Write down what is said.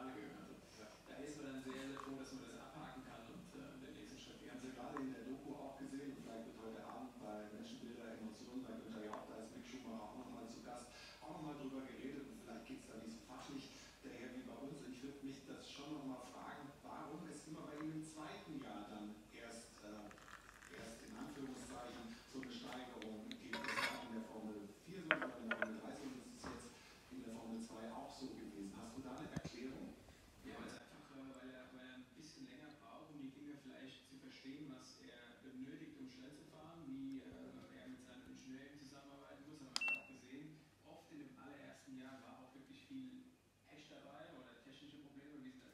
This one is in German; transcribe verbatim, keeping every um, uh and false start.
Finale gehört. Und da ist man dann sehr, sehr froh, dass man das abhaken kann und äh, den nächsten Schritt Wir haben es ja gerade in der Doku auch gesehen, und vielleicht wird heute Abend bei Menschenbilder, Emotionen, bei Günther Jauch, da ist Mick Schumacher auch nochmal zu Gast, auch nochmal drüber geredet, und vielleicht geht es da nicht so fachlich daher wie bei uns. Und ich würde mich das schon nochmal fragen, warum es immer bei Ihnen im zweiten Jahr dann erst, äh, erst in Anführungszeichen so eine Steigerung gibt. Das war in der Formel vier so, oder in der Formel drei so, und das ist jetzt in der Formel zwei auch so gewesen. Hast du da eine Erklärung? Ja, weil es einfach, äh, weil, er, weil er ein bisschen länger braucht, um die Dinge vielleicht zu verstehen, was er benötigt, um schnell zu fahren, wie äh, er mit seinen Ingenieuren zusammenarbeiten muss. Haben wir auch gesehen, oft in dem allerersten Jahr war auch wirklich viel Pech dabei oder technische Probleme, wie sie